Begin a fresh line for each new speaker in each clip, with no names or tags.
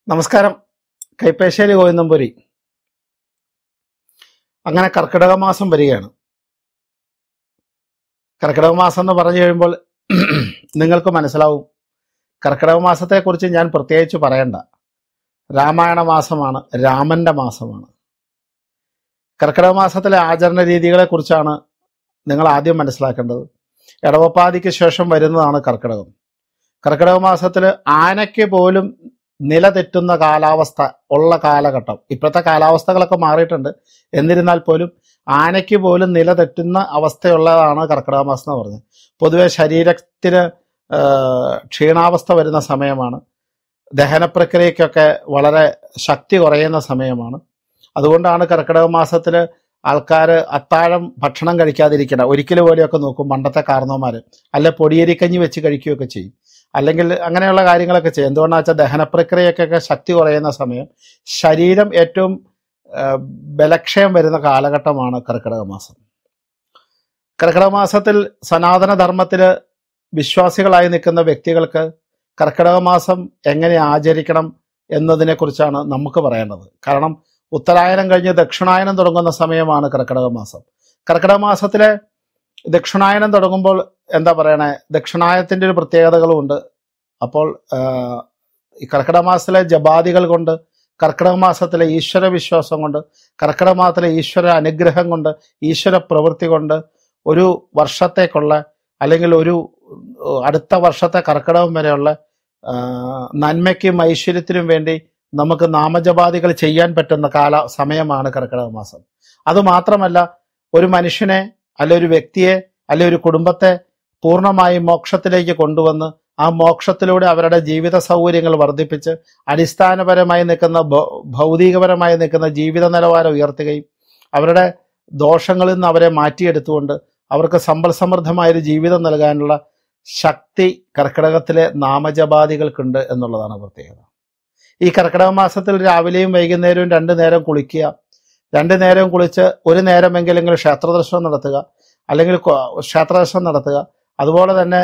നമസ്കാരം. കൈപ്പേശ്ശേരി ഗോവിന്ദംപുരി. അങ്ങനെ കർക്കിടക മാസം വരികയാണ്. കർക്കിടക മാസം എന്ന് പറഞ്ഞു കഴിയുമ്പോൾ നിങ്ങൾക്ക് മനസ്സിലാവും, കർക്കിടക മാസത്തെക്കുറിച്ച് ഞാൻ പ്രത്യേകിച്ച് പറയണ്ട. രാമായണ മാസമാണ്, രാമന്റെ മാസമാണ്. കർക്കിടക മാസത്തിലെ ആചരണ രീതികളെക്കുറിച്ചാണ് നിങ്ങൾ ആദ്യം മനസ്സിലാക്കേണ്ടത്. ഇടവപ്പാതിക്ക് ശേഷം വരുന്നതാണ് കർക്കിടകം. കർക്കിടക മാസത്തിൽ ആനയ്ക്ക് പോലും നിലതെറ്റുന്ന കാലാവസ്ഥ ഉള്ള കാലഘട്ടം. ഇപ്പോഴത്തെ കാലാവസ്ഥകളൊക്കെ മാറിയിട്ടുണ്ട്. എന്നിരുന്നാൽ പോലും ആനയ്ക്ക് പോലും നിലതെറ്റുന്ന അവസ്ഥയുള്ളതാണ് കർക്കിടക മാസം എന്ന് പറഞ്ഞത്. പൊതുവെ ശരീരത്തിന് ക്ഷീണാവസ്ഥ വരുന്ന സമയമാണ്. ദഹന പ്രക്രിയയ്ക്കൊക്കെ വളരെ ശക്തി കുറയുന്ന സമയമാണ്. അതുകൊണ്ടാണ് കർക്കിടക മാസത്തിൽ ആൾക്കാർ അത്താഴം ഭക്ഷണം കഴിക്കാതിരിക്കണം. ഒരിക്കൽ പോലെയൊക്കെ നോക്കും പണ്ടത്തെ കാരണവന്മാർ. അല്ലെ പൊടിയരിക്കഞ്ഞി വെച്ച് കഴിക്കുകയൊക്കെ ചെയ്യും, അല്ലെങ്കിൽ അങ്ങനെയുള്ള കാര്യങ്ങളൊക്കെ ചെയ്യും. എന്തുകൊണ്ടാണെന്ന് വെച്ചാൽ ദഹന പ്രക്രിയക്കൊക്കെ ശക്തി കുറയുന്ന സമയം, ശരീരം ഏറ്റവും ബലക്ഷയം വരുന്ന കാലഘട്ടമാണ് കർക്കിടക മാസം. കർക്കിടക മാസത്തിൽ സനാതനധർമ്മത്തിൽ വിശ്വാസികളായി നിൽക്കുന്ന വ്യക്തികൾക്ക് കർക്കിടക മാസം എങ്ങനെ ആചരിക്കണം എന്നതിനെക്കുറിച്ചാണ് നമുക്ക് പറയേണ്ടത്. കാരണം ഉത്തരായനം കഴിഞ്ഞ് ദക്ഷിണായനം തുടങ്ങുന്ന സമയമാണ് കർക്കിടക മാസം. കർക്കിടക മാസത്തിലെ ദക്ഷിണായനം തുടങ്ങുമ്പോൾ എന്താ പറയണേ, ദക്ഷിണായനത്തിൻ്റെ ഒരു പ്രത്യേകതകളും ഉണ്ട്. അപ്പോൾ ഈ കർക്കിടക മാസത്തിലെ ജപാദികൾ കൊണ്ട്, കർക്കിടക മാസത്തിലെ ഈശ്വര വിശ്വാസം കൊണ്ട്, കർക്കിടക മാസത്തിലെ ഈശ്വര അനുഗ്രഹം കൊണ്ട്, ഈശ്വര പ്രവൃത്തി കൊണ്ട് ഒരു വർഷത്തേക്കുള്ള അല്ലെങ്കിൽ ഒരു അടുത്ത വർഷത്തെ കർക്കിടകം വരെയുള്ള നന്മയ്ക്കും ഐശ്വര്യത്തിനും വേണ്ടി നമുക്ക് നാമജപാദികൾ ചെയ്യാൻ പറ്റുന്ന സമയമാണ് കർക്കിടക മാസം. അതുമാത്രമല്ല, ഒരു മനുഷ്യനെ അല്ലെ ഒരു വ്യക്തിയെ അല്ലെ ഒരു കുടുംബത്തെ പൂർണ്ണമായി മോക്ഷത്തിലേക്ക് കൊണ്ടുവന്ന് ആ മോക്ഷത്തിലൂടെ അവരുടെ ജീവിത സൗകര്യങ്ങൾ വർദ്ധിപ്പിച്ച് അടിസ്ഥാനപരമായി നിൽക്കുന്ന ഭൗതികപരമായി നിൽക്കുന്ന ജീവിത നിലവാരം ഉയർത്തുകയും അവരുടെ ദോഷങ്ങളിൽ നിന്ന് അവരെ മാറ്റിയെടുത്തുകൊണ്ട് അവർക്ക് സമ്പൽ സമൃദ്ധമായൊരു ജീവിതം നൽകാനുള്ള ശക്തി കർക്കിടകത്തിലെ നാമജപാദികൾക്കുണ്ട് എന്നുള്ളതാണ് പ്രത്യേകത. ഈ കർക്കിടക മാസത്തിൽ രാവിലെയും വൈകുന്നേരവും 2 നേരം കുളിക്കുക. 2 നേരം കുളിച്ച് ഒരു നേരമെങ്കിലും ക്ഷേത്രദർശനം നടത്തുക, അല്ലെങ്കിൽ ക്ഷേത്രദർശനം നടത്തുക. അതുപോലെ തന്നെ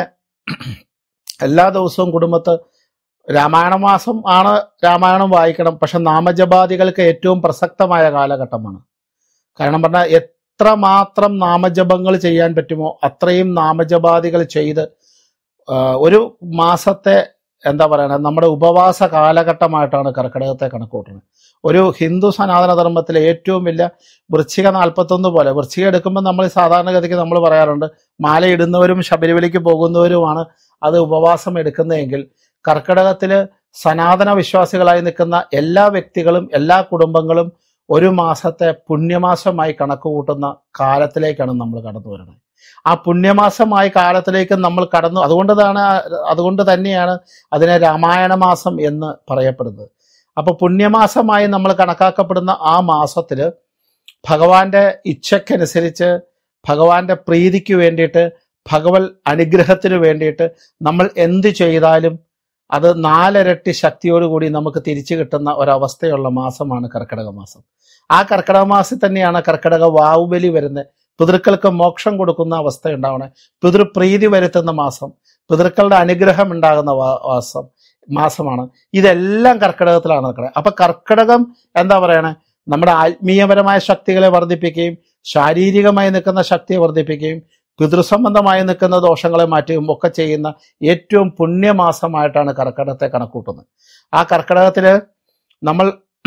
എല്ലാ ദിവസവും കുടുംബത്ത് രാമായണ മാസം ആണ്, രാമായണം വായിക്കണം. പക്ഷെ നാമജപാദികൾക്ക് ഏറ്റവും പ്രസക്തമായ കാലഘട്ടമാണ്. കാരണം പറഞ്ഞാൽ എത്രമാത്രം നാമജപങ്ങൾ ചെയ്യാൻ പറ്റുമോ അത്രയും നാമജപാദികൾ ചെയ്ത് ഒരു മാസത്തെ എന്താ പറയുക, നമ്മുടെ ഉപവാസ കാലഘട്ടമായിട്ടാണ് കർക്കിടകത്തെ കണക്കൂട്ടുന്നത്. ഒരു ഹിന്ദു സനാതന ധർമ്മത്തിലെ ഏറ്റവും വലിയ വൃശ്ചിക 41 പോലെ, വൃശ്ചിക എടുക്കുമ്പോൾ നമ്മൾ സാധാരണഗതിക്ക് നമ്മൾ പറയാറുണ്ട് മാലയിടുന്നവരും ശബരിമലയ്ക്ക് പോകുന്നവരുമാണ് അത് ഉപവാസം എടുക്കുന്നതെങ്കിൽ, കർക്കിടകത്തിൽ സനാതന വിശ്വാസികളായി നിൽക്കുന്ന എല്ലാ വ്യക്തികളും എല്ലാ കുടുംബങ്ങളും ഒരു മാസത്തെ പുണ്യമാസമായി കണക്ക് കൂട്ടുന്ന കാലത്തിലേക്കാണ് നമ്മൾ കടന്നു വരുന്നത്. ആ പുണ്യമാസമായ കാലത്തിലേക്ക് നമ്മൾ കടന്നു. അതുകൊണ്ട് തന്നെയാണ് അതിനെ രാമായണ മാസം എന്ന് പറയപ്പെടുന്നത്. അപ്പോൾ പുണ്യമാസമായി നമ്മൾ കണക്കാക്കപ്പെടുന്ന ആ മാസത്തിൽ ഭഗവാന്റെ ഇച്ഛയ്ക്കനുസരിച്ച്, ഭഗവാന്റെ പ്രീതിക്ക് വേണ്ടിയിട്ട്, ഭഗവത് അനുഗ്രഹത്തിന് വേണ്ടിയിട്ട് നമ്മൾ എന്ത് ചെയ്താലും അത് 4 ഇരട്ടി ശക്തിയോടുകൂടി നമുക്ക് തിരിച്ചു കിട്ടുന്ന ഒരവസ്ഥയുള്ള മാസമാണ് കർക്കിടക മാസം. ആ കർക്കിടക മാസത്തിൽ തന്നെയാണ് കർക്കിടക വാവുബലി വരുന്നത്. പിതൃക്കൾക്ക് മോക്ഷം കൊടുക്കുന്ന അവസ്ഥ ഉണ്ടാവണേ, പിതൃപ്രീതി വരുത്തുന്ന മാസം, പിതൃക്കളുടെ അനുഗ്രഹം ഉണ്ടാകുന്ന മാസമാണ്. ഇതെല്ലാം കർക്കിടകത്തിലാണ് നടക്കുന്നത്. അപ്പൊ കർക്കിടകം എന്താ പറയണേ, നമ്മുടെ ആത്മീയപരമായ ശക്തികളെ വർദ്ധിപ്പിക്കുകയും ശാരീരികമായി നിൽക്കുന്ന ശക്തിയെ വർദ്ധിപ്പിക്കുകയും പിതൃസംബന്ധമായി നിൽക്കുന്ന ദോഷങ്ങളെ മാറ്റുകയും ഒക്കെ ചെയ്യുന്ന ഏറ്റവും പുണ്യമാസമായിട്ടാണ് കർക്കിടകത്തെ കണക്കൂട്ടുന്നത്. ആ കർക്കിടകത്തില് നമ്മൾ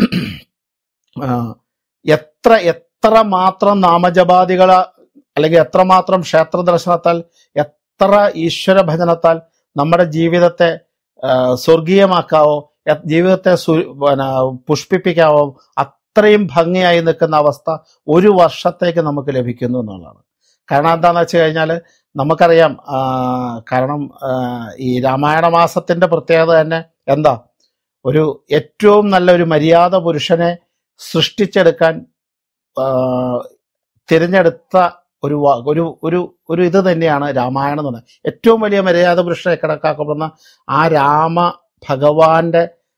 എത്ര മാത്രം നാമജപാദികൾ അല്ലെങ്കിൽ എത്രമാത്രം ക്ഷേത്ര ദർശനത്താൽ, എത്ര ഈശ്വര ഭജനത്താൽ നമ്മുടെ ജീവിതത്തെ സ്വർഗീയമാക്കാവോ, ജീവിതത്തെ പുഷ്പിപ്പിക്കാവോ, അത്രയും ഭംഗിയായി നിൽക്കുന്ന അവസ്ഥ ഒരു വർഷത്തേക്ക് നമുക്ക് ലഭിക്കുന്നു എന്നുള്ളതാണ്. കാരണം എന്താണെന്ന് വെച്ച് കഴിഞ്ഞാൽ നമുക്കറിയാം, കാരണം ഈ രാമായണ മാസത്തിന്റെ പ്രത്യേകത തന്നെ എന്താ, ഒരു ഏറ്റവും നല്ല ഒരു മര്യാദ പുരുഷനെ സൃഷ്ടിച്ചെടുക്കാൻ തിരഞ്ഞെടുത്ത ഒരു ഇത് തന്നെയാണ് രാമായണം എന്ന് പറയുന്നത്. ഏറ്റവും വലിയ മര്യാദ പുരുഷനെ കണക്കാക്കപ്പെടുന്ന ആ രാമ ഭഗവാന്റെ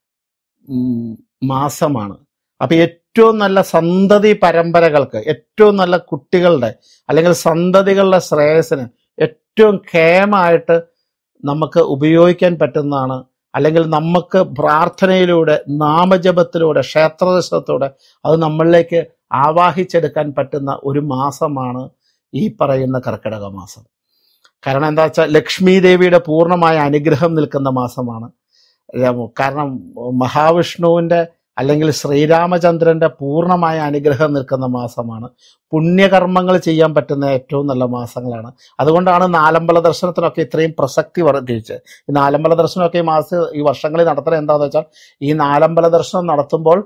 മാസമാണ്. അപ്പൊ ഏറ്റവും നല്ല സന്തതി പരമ്പരകൾക്ക്, ഏറ്റവും നല്ല കുട്ടികളുടെ അല്ലെങ്കിൽ സന്തതികളുടെ ശ്രേയസ്സിന് ഏറ്റവും ക്ഷേമമായിട്ട് നമുക്ക് ഉപയോഗിക്കാൻ പറ്റുന്നതാണ് അല്ലെങ്കിൽ നമുക്ക് പ്രാർത്ഥനയിലൂടെ, നാമജപത്തിലൂടെ, ക്ഷേത്രദർശനത്തിലൂടെ അത് നമ്മളിലേക്ക് ആവാഹിച്ചെടുക്കാൻ പറ്റുന്ന ഒരു മാസമാണ് ഈ പറയുന്ന കർക്കിടക മാസം. കാരണം എന്താ വെച്ചാൽ ലക്ഷ്മി ദേവിയുടെ പൂർണ്ണമായ അനുഗ്രഹം നിൽക്കുന്ന മാസമാണ്. കാരണം മഹാവിഷ്ണുവിൻ്റെ അല്ലെങ്കിൽ ശ്രീരാമചന്ദ്രന്റെ പൂർണ്ണമായ അനുഗ്രഹം നിൽക്കുന്ന മാസമാണ്. പുണ്യകർമ്മങ്ങൾ ചെയ്യാൻ പറ്റുന്ന ഏറ്റവും നല്ല മാസങ്ങളാണ്. അതുകൊണ്ടാണ് നാലമ്പല ദർശനത്തിനൊക്കെ ഇത്രയും പ്രസക്തി വർദ്ധിച്ച്. ഈ നാലമ്പല ദർശനമൊക്കെ ഈ വർഷങ്ങളിൽ നടത്തുന്നത് എന്താണെന്ന് വെച്ചാൽ, ഈ നാലമ്പല ദർശനം നടത്തുമ്പോൾ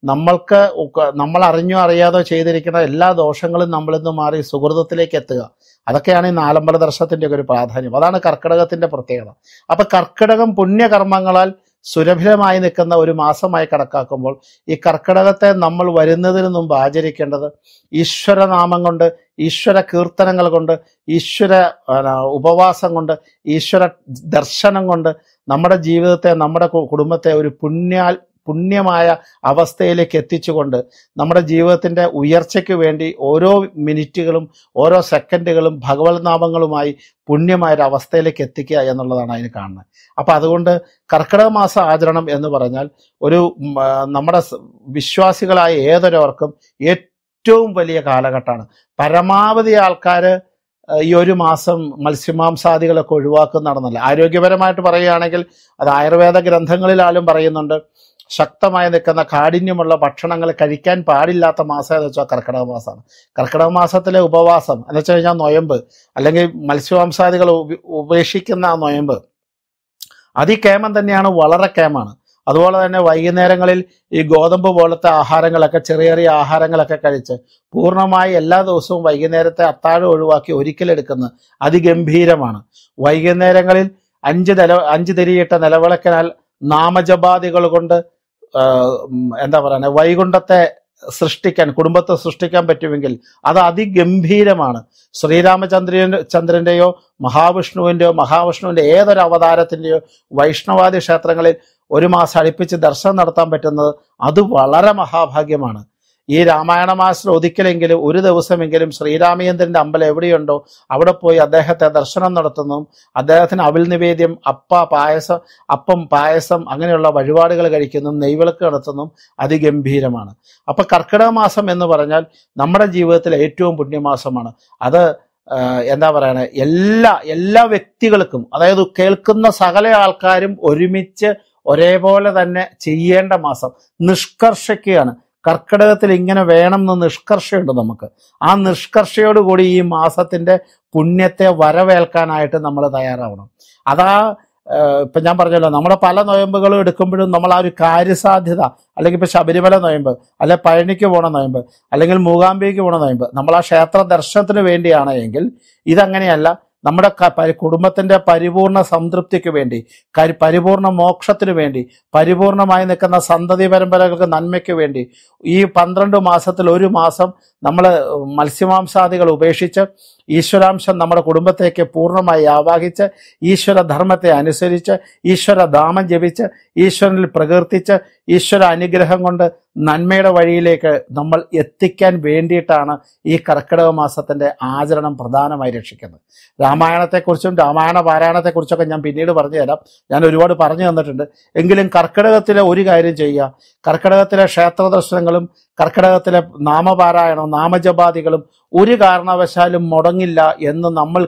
നമ്മൾ അറിഞ്ഞോ അറിയാതോ ചെയ്തിരിക്കുന്ന എല്ലാ ദോഷങ്ങളും നമ്മളിൽ നിന്ന് മാറി സുഹൃതത്തിലേക്ക് എത്തുക. അതൊക്കെയാണ് ഈ നാലമ്പല ദർശനത്തിൻ്റെ ഒക്കെ ഒരു പ്രാധാന്യം. അതാണ് കർക്കിടകത്തിന്റെ പ്രത്യേകത. അപ്പൊ കർക്കിടകം പുണ്യകർമ്മങ്ങളാൽ സുരഭിലമായി നിൽക്കുന്ന ഒരു മാസമായി കണക്കാക്കുമ്പോൾ ഈ കർക്കിടകത്തെ നമ്മൾ വരുന്നതിന് മുമ്പ് ആചരിക്കേണ്ടത് ഈശ്വരനാമം കൊണ്ട്, ഈശ്വര കീർത്തനങ്ങൾ കൊണ്ട്, ഈശ്വര ഉപവാസം കൊണ്ട്, ഈശ്വര ദർശനം കൊണ്ട് നമ്മുടെ ജീവിതത്തെ, നമ്മുടെ കുടുംബത്തെ ഒരു പുണ്യമായ അവസ്ഥയിലേക്ക് എത്തിച്ചുകൊണ്ട് നമ്മുടെ ജീവിതത്തിൻ്റെ ഉയർച്ചയ്ക്ക് വേണ്ടി ഓരോ മിനിറ്റുകളും ഓരോ സെക്കൻഡുകളും ഭഗവത് നാമങ്ങളുമായി പുണ്യമായൊരു അവസ്ഥയിലേക്ക് എത്തിക്കുക എന്നുള്ളതാണ് അതിന് കാണുന്നത്. അപ്പം അതുകൊണ്ട് കർക്കിടക മാസ ആചരണം എന്ന് പറഞ്ഞാൽ നമ്മുടെ വിശ്വാസികളായ ഏതൊരാൾക്കും ഏറ്റവും വലിയ കാലഘട്ടമാണ്. പരമാവധി ആൾക്കാർ ഈ ഒരു മാസം മത്സ്യമാംസാദികളൊക്കെ ഒഴിവാക്കുന്നതാണെന്നല്ല. ആരോഗ്യപരമായിട്ട് പറയുകയാണെങ്കിൽ അത് ആയുർവേദ ഗ്രന്ഥങ്ങളിലാലും പറയുന്നുണ്ട്, ശക്തമായി നിൽക്കുന്ന കാഠിന്യമുള്ള ഭക്ഷണങ്ങൾ കഴിക്കാൻ പാടില്ലാത്ത മാസം എന്ന് വെച്ചാൽ കർക്കിടക മാസമാണ്. കർക്കിടക മാസത്തിലെ ഉപവാസം എന്ന് വെച്ച് കഴിഞ്ഞാൽ നൊയമ്പ്, അല്ലെങ്കിൽ മത്സ്യമാംസാദികൾ ഉപേക്ഷിക്കുന്ന ആ നൊയമ്പ് അതികേമം തന്നെയാണ്, വളരെ കേമാണ്. അതുപോലെ തന്നെ വൈകുന്നേരങ്ങളിൽ ഈ ഗോതമ്പ് പോലത്തെ ആഹാരങ്ങളൊക്കെ, ചെറിയ ചെറിയ ആഹാരങ്ങളൊക്കെ കഴിച്ച് പൂർണ്ണമായി എല്ലാ ദിവസവും വൈകുന്നേരത്തെ അത്താഴം ഒഴിവാക്കി ഒരിക്കലെടുക്കുന്നത് അതിഗംഭീരമാണ്. വൈകുന്നേരങ്ങളിൽ 5 തിരിയിട്ട നിലവിളക്കിനാൽ നാമജപാദികൾ കൊണ്ട് എന്താ പറയുക, വൈകുണ്ഠത്തെ സൃഷ്ടിക്കാൻ, കുടുംബത്തെ സൃഷ്ടിക്കാൻ പറ്റുമെങ്കിൽ അത് അതിഗംഭീരമാണ്. ശ്രീരാമചന്ദ്രന്റെയോ മഹാവിഷ്ണുവിൻ്റെ ഏതൊരു അവതാരത്തിൻ്റെയോ വൈഷ്ണവാദി ക്ഷേത്രങ്ങളിൽ ഒരു മാസം അടുപ്പിച്ച് ദർശനം നടത്താൻ പറ്റുന്നത് അത് വളരെ മഹാഭാഗ്യമാണ്. ഈ രാമായണ മാസത്തിൽ ഒരിക്കലെങ്കിലും ഒരു ദിവസമെങ്കിലും ശ്രീരാമചന്ദ്രന്റെ അമ്പലം എവിടെയുണ്ടോ അവിടെ പോയി അദ്ദേഹത്തെ ദർശനം നടത്തുന്നതും അദ്ദേഹത്തിന് അവിൽ നിവേദ്യം, അപ്പം പായസം അങ്ങനെയുള്ള വഴിപാടുകൾ കഴിക്കുന്നതും നെയ്വിളക്ക് നടത്തുന്നതും അതിഗംഭീരമാണ്. അപ്പൊ കർക്കിടക മാസം എന്ന് പറഞ്ഞാൽ നമ്മുടെ ജീവിതത്തിലെ ഏറ്റവും പുണ്യമാസമാണ്. അത് എന്താ പറയണേ, എല്ലാ വ്യക്തികൾക്കും, അതായത് കേൾക്കുന്ന സകല ആൾക്കാരും ഒരുമിച്ച് ഒരേപോലെ തന്നെ ചെയ്യേണ്ട മാസം. നിഷ്കർഷയ്ക്കാണ് കർക്കിടകത്തിൽ ഇങ്ങനെ വേണം എന്ന് നിഷ്കർഷയുണ്ട് നമുക്ക്. ആ നിഷ്കർഷയോടുകൂടി ഈ മാസത്തിന്റെ പുണ്യത്തെ വരവേൽക്കാനായിട്ട് നമ്മൾ തയ്യാറാവണം. ഇപ്പം ഞാൻ പറഞ്ഞല്ലോ, നമ്മുടെ പല നൊയമ്പുകളും എടുക്കുമ്പോഴും നമ്മൾ ആ ഒരു കാര്യസാധ്യത, അല്ലെങ്കിൽ ഇപ്പം ശബരിമല നൊയമ്പ്, അല്ലെങ്കിൽ പഴനിക്ക് പോണ നൊയമ്പ്, അല്ലെങ്കിൽ മൂകാംബികയ്ക്ക് പോണ നൊയമ്പ്, നമ്മൾ ആ ക്ഷേത്ര ദർശനത്തിന് വേണ്ടിയാണ് എങ്കിൽ ഇതങ്ങനെയല്ല. നമ്മുടെ കുടുംബത്തിന്റെ പരിപൂർണ സംതൃപ്തിക്ക് വേണ്ടി, പരിപൂർണ മോക്ഷത്തിന് വേണ്ടി, പരിപൂർണമായി നിൽക്കുന്ന സന്തതി പരമ്പരകൾക്ക് നന്മയ്ക്ക് വേണ്ടി ഈ 12 മാസത്തിൽ ഒരു മാസം നമ്മൾ മത്സ്യമാംസാദികൾ ഉപേക്ഷിച്ച് ഈശ്വരാംശം നമ്മുടെ കുടുംബത്തേക്ക് പൂർണ്ണമായി ആവാഹിച്ച് ഈശ്വര ധർമ്മത്തെ അനുസരിച്ച് ഈശ്വര ധാമം ജപിച്ച് ഈശ്വരനിൽ പ്രകീർത്തിച്ച് ഈശ്വര അനുഗ്രഹം കൊണ്ട് നന്മയുടെ വഴിയിലേക്ക് നമ്മൾ എത്തിക്കാൻ വേണ്ടിയിട്ടാണ് ഈ കർക്കിടക മാസത്തിന്റെ ആചരണം പ്രധാനമായി രക്ഷിക്കുന്നത്. രാമായണത്തെക്കുറിച്ചും രാമായണ പാരായണത്തെക്കുറിച്ചൊക്കെ ഞാൻ പിന്നീട് പറഞ്ഞു തരാം. ഞാൻ ഒരുപാട് പറഞ്ഞു തന്നിട്ടുണ്ട്. എങ്കിലും കർക്കിടകത്തിലെ ഒരു കാര്യം ചെയ്യുക, കർക്കിടകത്തിലെ ക്ഷേത്ര ദർശനങ്ങളും കർക്കിടകത്തിലെ നാമപാരായണവും നാമജപാദികളും ഒരു കാരണവശാലും മുടങ്ങില്ല എന്ന് നമ്മൾ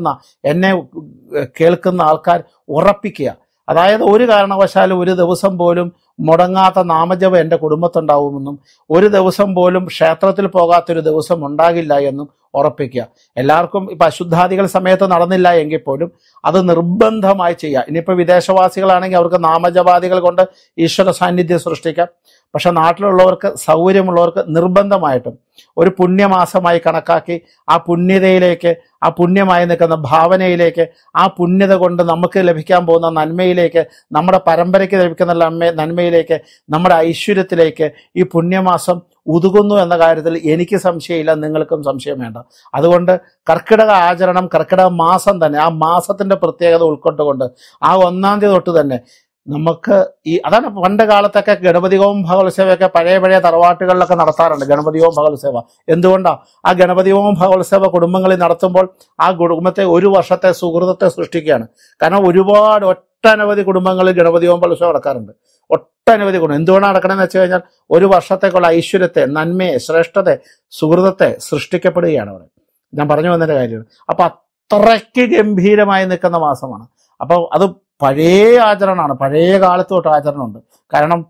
എന്നെ കേൾക്കുന്ന ആൾക്കാർ ഉറപ്പിക്കുക. അതായത് ഒരു കാരണവശാലും ഒരു ദിവസം പോലും മുടങ്ങാത്ത നാമജപം എൻ്റെ കുടുംബത്തുണ്ടാവുമെന്നും ഒരു ദിവസം പോലും ക്ഷേത്രത്തിൽ പോകാത്തൊരു ദിവസം ഉണ്ടാകില്ല എന്നും ഉറപ്പിക്കുക. എല്ലാവർക്കും ഇപ്പം അശുദ്ധാദികൾ സമയത്ത് നടന്നില്ല എങ്കിൽ പോലും അത് നിർബന്ധമായി ചെയ്യുക. ഇനിയിപ്പോൾ വിദേശവാസികളാണെങ്കിൽ അവർക്ക് നാമജപാദികൾ കൊണ്ട് ഈശ്വര സാന്നിധ്യം സൃഷ്ടിക്കാം. പക്ഷെ നാട്ടിലുള്ളവർക്ക്, സൗകര്യമുള്ളവർക്ക് നിർബന്ധമായിട്ടും ഒരു പുണ്യമാസമായി കണക്കാക്കി ആ പുണ്യതയിലേക്ക്, ആ പുണ്യമായി നിൽക്കുന്ന ഭാവനയിലേക്ക്, ആ പുണ്യത കൊണ്ട് നമുക്ക് ലഭിക്കാൻ പോകുന്ന നന്മയിലേക്ക്, നമ്മുടെ പരമ്പരയ്ക്ക് ലഭിക്കുന്ന നന്മയിലേക്ക്, നമ്മുടെ ഐശ്വര്യത്തിലേക്ക് ഈ പുണ്യമാസം ഉതുകുന്നു എന്ന കാര്യത്തിൽ എനിക്ക് സംശയമില്ല, നിങ്ങൾക്കും സംശയം വേണ്ട. അതുകൊണ്ട് കർക്കിടക ആചരണം, കർക്കിടക മാസം തന്നെ, ആ മാസത്തിന്റെ പ്രത്യേകത ഉൾക്കൊണ്ടുകൊണ്ട് ആ 1-ാം തീയതി തൊട്ട് തന്നെ നമുക്ക് അതാണ് പണ്ട് കാലത്തൊക്കെ ഗണപതി ഹോമം ഭഗവത്സേവയൊക്കെ പഴയ തറവാട്ടുകളിലൊക്കെ നടത്താറുണ്ട്. ഗണപതി ഹോമം ഭഗവത്സേവ എന്തുകൊണ്ടാണ്? ആ ഗണപതി ഹോമം ഭഗവത്സേവ കുടുംബങ്ങളിൽ നടത്തുമ്പോൾ ആ കുടുംബത്തെ ഒരു വർഷത്തെ സുഹൃതത്തെ സൃഷ്ടിക്കുകയാണ്. കാരണം ഒരുപാട് ഒട്ടനവധി കുടുംബങ്ങളിൽ ഗണപതി ഹോമോത്സവം നടക്കാറുണ്ട്. ഒട്ടനവധി കുടുംബം. എന്തുകൊണ്ടാണ് നടക്കണമെന്ന് വെച്ച് കഴിഞ്ഞാൽ ഒരു വർഷത്തേക്കുള്ള ഐശ്വര്യത്തെ, നന്മയെ, ശ്രേഷ്ഠത്തെ, സുഹൃതത്തെ സൃഷ്ടിക്കപ്പെടുകയാണ് അവിടെ. ഞാൻ പറഞ്ഞു വന്നതിന്റെ കാര്യമാണ്. അപ്പൊ അത്രയ്ക്ക് ഗംഭീരമായി നിൽക്കുന്ന മാസമാണ്. അപ്പൊ അത് പഴയ ആചരണമാണ്, പഴയ കാലത്ത് തൊട്ട് ആചരണമുണ്ട്. കാരണം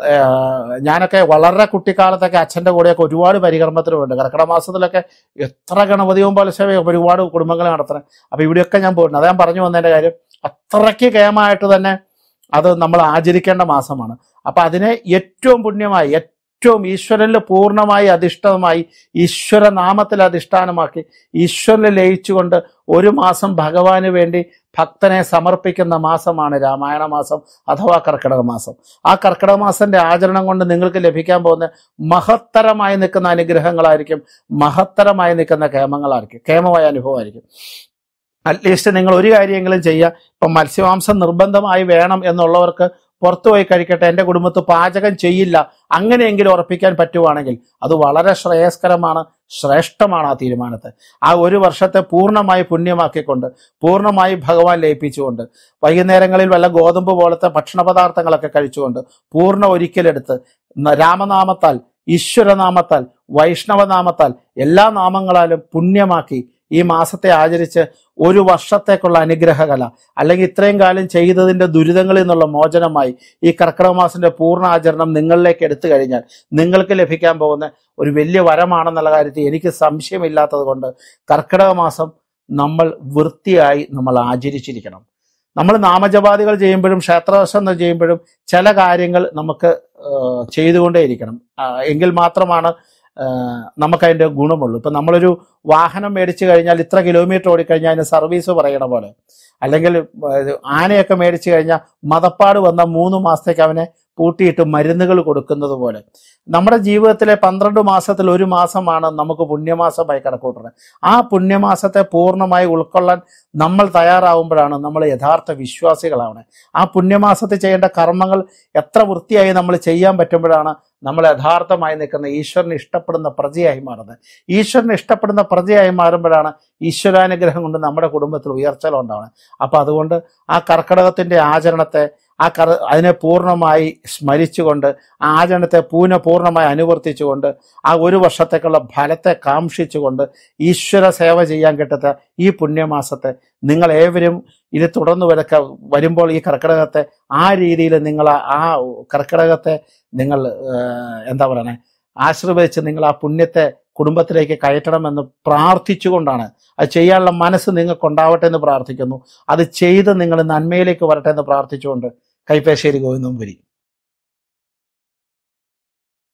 ഞാനൊക്കെ വളരെ കുട്ടിക്കാലത്തൊക്കെ അച്ഛൻ്റെ കൂടെയൊക്കെ ഒരുപാട് പരികർമ്മത്തിന് വേണ്ടി കർക്കിടക മാസത്തിലൊക്കെ എത്ര ഗണപതി ഹോമോത്സവം ഒരുപാട് കുടുംബങ്ങൾ നടത്തണം. അപ്പൊ ഇവിടെയൊക്കെ ഞാൻ പോയിട്ടുണ്ട്. അത് ഞാൻ പറഞ്ഞു വന്നതിന്റെ കാര്യം, അത്രയ്ക്ക് കേമായിട്ട് തന്നെ അത് നമ്മൾ ആചരിക്കേണ്ട മാസമാണ്. അപ്പൊ അതിനെ ഏറ്റവും പുണ്യമായി, ഏറ്റവും ഈശ്വരനിൽ പൂർണ്ണമായി അധിഷ്ഠിതമായി, ഈശ്വര നാമത്തിൽ അധിഷ്ഠാനമാക്കി, ഈശ്വരനിൽ ലയിച്ചുകൊണ്ട് ഒരു മാസം ഭഗവാന് വേണ്ടി ഭക്തനെ സമർപ്പിക്കുന്ന മാസമാണ് രാമായണ മാസം അഥവാ കർക്കിടക മാസം. ആ കർക്കിടക മാസത്തിന്റെ ആചരണം കൊണ്ട് നിങ്ങൾക്ക് ലഭിക്കാൻ പോകുന്ന മഹത്തരമായി നിൽക്കുന്ന അനുഗ്രഹങ്ങളായിരിക്കും, മഹത്തരമായി നിൽക്കുന്ന കേമമായ അനുഭവമായിരിക്കും. അറ്റ്ലീസ്റ്റ് നിങ്ങൾ ഒരു കാര്യമെങ്കിലും ചെയ്യുക. ഇപ്പം മത്സ്യമാംസം നിർബന്ധമായി വേണം എന്നുള്ളവർക്ക് പുറത്തു പോയി കഴിക്കട്ടെ, എൻ്റെ കുടുംബത്ത് പാചകം ചെയ്യില്ല, അങ്ങനെയെങ്കിലും ഉറപ്പിക്കാൻ പറ്റുവാണെങ്കിൽ അത് വളരെ ശ്രേയസ്കരമാണ്, ശ്രേഷ്ഠമാണ്. ആ തീരുമാനത്തെ ആ ഒരു വർഷത്തെ പൂർണ്ണമായി പുണ്യമാക്കിക്കൊണ്ട്, പൂർണ്ണമായി ഭഗവാൻ ലയിപ്പിച്ചുകൊണ്ട്, വൈകുന്നേരങ്ങളിൽ വല്ല ഗോതമ്പ് പോലത്തെ ഭക്ഷണ പദാർത്ഥങ്ങളൊക്കെ കഴിച്ചുകൊണ്ട്, പൂർണ്ണ ഒരിക്കലെടുത്ത് രാമനാമത്താൽ, ഈശ്വരനാമത്താൽ, വൈഷ്ണവനാമത്താൽ, എല്ലാ നാമങ്ങളാലും പുണ്യമാക്കി ഈ മാസത്തെ ആചരിച്ച് ഒരു വർഷത്തേക്കുള്ള അനുഗ്രഹകല, അല്ലെങ്കിൽ ഇത്രയും കാലം ചെയ്തതിൻ്റെ ദുരിതങ്ങളിൽ നിന്നുള്ള മോചനമായി ഈ കർക്കിടക മാസത്തിന്റെ പൂർണ്ണ ആചരണം നിങ്ങളിലേക്ക് എടുത്തു കഴിഞ്ഞാൽ നിങ്ങൾക്ക് ലഭിക്കാൻ പോകുന്ന ഒരു വലിയ വരമാണെന്നുള്ള കാര്യത്തിൽ എനിക്ക് സംശയമില്ലാത്തത് കൊണ്ട് കർക്കിടക മാസം നമ്മൾ വൃത്തിയായി നമ്മൾ ആചരിച്ചിരിക്കണം. നമ്മൾ നാമജപാദികൾ ചെയ്യുമ്പോഴും ക്ഷേത്രദർശനം ചെയ്യുമ്പോഴും ചില കാര്യങ്ങൾ നമുക്ക് ചെയ്തുകൊണ്ടേയിരിക്കണം. എങ്കിൽ മാത്രമാണ് നമുക്കതിൻ്റെ ഗുണമുള്ളൂ. ഇപ്പം നമ്മളൊരു വാഹനം മേടിച്ചു കഴിഞ്ഞാൽ ഇത്ര കിലോമീറ്റർ ഓടിക്കഴിഞ്ഞാൽ അതിന് സർവീസ് പറയണ പോലെ, അല്ലെങ്കിൽ ആനയൊക്കെ മേടിച്ചു കഴിഞ്ഞാൽ മതപ്പാട് വന്ന 3 മാസത്തേക്ക് അവനെ പൂട്ടിയിട്ട് മരുന്നുകൾ കൊടുക്കുന്നത് പോലെ നമ്മുടെ ജീവിതത്തിലെ 12 മാസത്തിൽ ഒരു മാസമാണ് നമുക്ക് പുണ്യമാസമായി കണക്കൂട്ടുന്നത്. ആ പുണ്യമാസത്തെ പൂർണ്ണമായി ഉൾക്കൊള്ളാൻ നമ്മൾ തയ്യാറാവുമ്പോഴാണ് നമ്മൾ യഥാർത്ഥ വിശ്വാസികളാവണേ. ആ പുണ്യമാസത്തിൽ ചെയ്യേണ്ട കർമ്മങ്ങൾ എത്ര വൃത്തിയായി നമ്മൾ ചെയ്യാൻ പറ്റുമ്പോഴാണ് നമ്മൾ യഥാർത്ഥമായി നിൽക്കുന്ന ഈശ്വരന് ഇഷ്ടപ്പെടുന്ന പ്രജയായി മാറുന്നത്. ഈശ്വരന് ഇഷ്ടപ്പെടുന്ന പ്രജയായി മാറുമ്പോഴാണ് ഈശ്വരാനുഗ്രഹം കൊണ്ട് നമ്മുടെ കുടുംബത്തിൽ ഉയർച്ചലുണ്ടാവുന്നത്. അപ്പം അതുകൊണ്ട് ആ കർക്കിടകത്തിൻ്റെ ആചരണത്തെ, അതിനെ പൂർണ്ണമായി സ്മരിച്ചുകൊണ്ട്, ആ ആചരണത്തെ പൂർണ്ണമായി അനുവർത്തിച്ചുകൊണ്ട്, ആ ഒരു വർഷത്തേക്കുള്ള ഫലത്തെ കാംക്ഷിച്ചുകൊണ്ട് ഈശ്വര സേവ ചെയ്യാൻ കിട്ടുന്ന ഈ പുണ്യമാസത്തെ നിങ്ങൾ ഏവരും ഇത് തുടർന്ന് വരുമ്പോൾ ഈ കർക്കിടകത്തെ ആ രീതിയിൽ നിങ്ങൾ ആ കർക്കിടകത്തെ നിങ്ങൾ എന്താ പറയണേ ആശീർവദിച്ച് നിങ്ങൾ ആ പുണ്യത്തെ കുടുംബത്തിലേക്ക് കയറ്റണമെന്ന് പ്രാർത്ഥിച്ചുകൊണ്ടാണ്. അത് ചെയ്യാനുള്ള മനസ്സ് നിങ്ങൾക്കുണ്ടാവട്ടെ എന്ന് പ്രാർത്ഥിക്കുന്നു. അത് ചെയ്ത് നിങ്ങൾ നന്മയിലേക്ക് വരട്ടെ എന്ന് പ്രാർത്ഥിച്ചുകൊണ്ട് കൈപ്പേശ്ശേരി ഗോവിന്ദൻ പുരി.